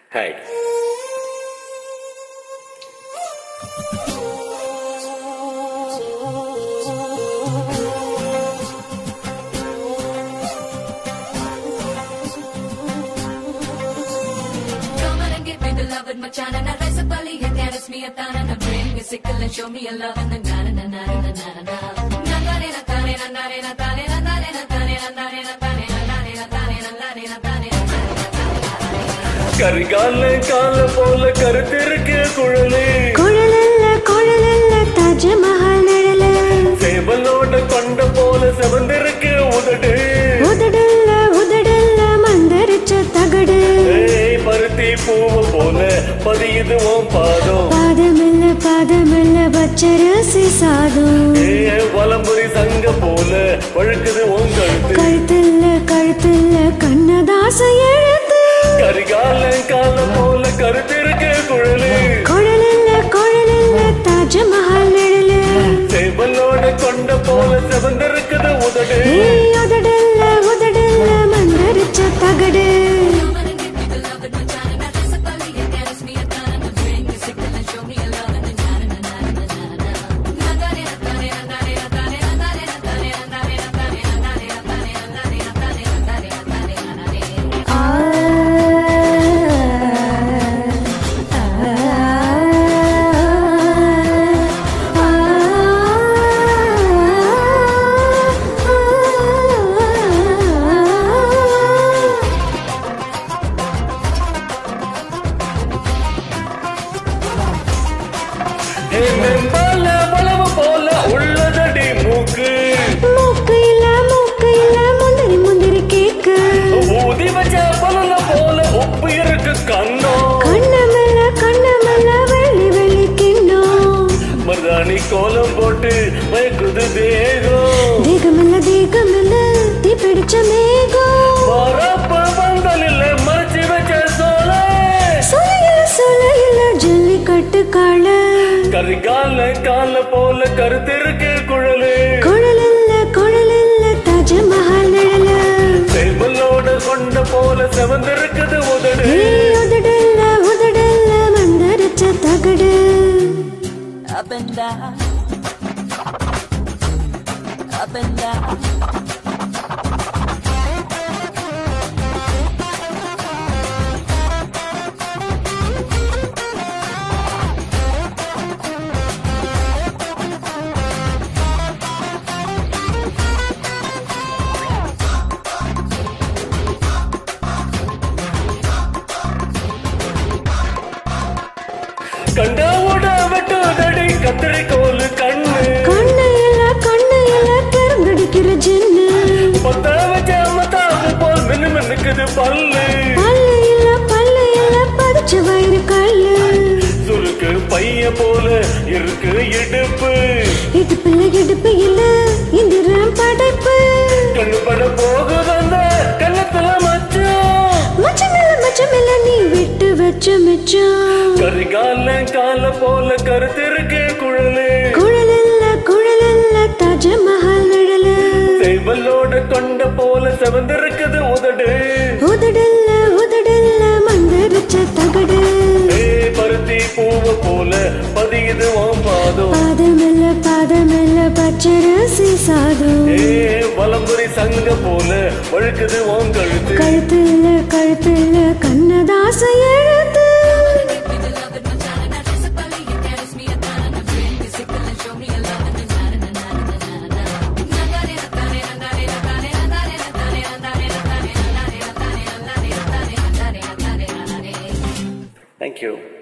Hi. Me a thon and a bring me sickle and show me a love and the na na na na na na Karikala கால போல கருத்திருக்கு குழலே குழலல்ல குழலல்ல தாஜ்மஹால் நிழல சேவலோட கொண்ட போல செவந்திருக்கு உதடு உதடல்ல உதடல்ல மந்தரிச்ச தகடு பருத்தி பூவ போல பதியுது உன் பாதம் பாதமெல்ல பச்சரிசி சாதம் வலம்புரி சங்க போல வழுக்குது உன் கழுத்துல கழுத்துல கண்ணதாச எழுத்து கரிகால கால போல கருத்திருக்கு குழலே குழலல்ல குழலல்ல தாஜ்மஹால் நிழல சேவலோட கொண்ட போல செவந்திருக்குது உதடு உதடல்ல உதடல்ல மந்தரிச்ச தகடு கோலம் போட்டு மயக்குது தேகமில்ல தீ பிடிச்ச மேகம் வரப்ப வந்தலில்ல மறைச்சு வச்ச சோலையில ஜல்லிக்கட்டு கால கரிகால கால போல கருத்திருக்கு குழலே குழலல்ல குழலல்ல தாஜ்மஹால் நிழல சேவலோட கொண்ட போல செவந்திருக்குது உதடு உதடல்ல உதடல்ல மந்தரிச்ச தகடு up and down, up and down. கண்டாவோட வெட்டுதடி கத்திரிக்கோல் கண்ணு கண்ணையில பெருங்கடிக்கிற ஜின்னு பத்த வச்ச மத்தாப்பு போல் மின்னுக்குது பல்லு பல்லையில பதிச்ச வயிறு கல்லு சுருக்கு பைய போல இருக்கு இடுப்பு இடுப்பு இல்ல இந்திரம் படைப்பு கண்ணு பட போகுதந்த கண்ணத்துல மச்சமில்ல நீ விட்டு வச்ச மிச்சம் கரிகால கால போல கருத்திருக்கு குழலே குழலல்ல தாஜ்மஹால் நிழல சேவலோட கொண்ட போல செவந்திருக்குது உதடு உதடல்ல மந்தரிச்ச தகடு பருத்தி பூவ போல பதியுது உன் பாதம் பாதமெல்ல பச்சரிசி சாதம் வலம்புரி சங்க போல வழுக்குது உன் கழுத்துல கண்ணதாச எழுத்து Thank you.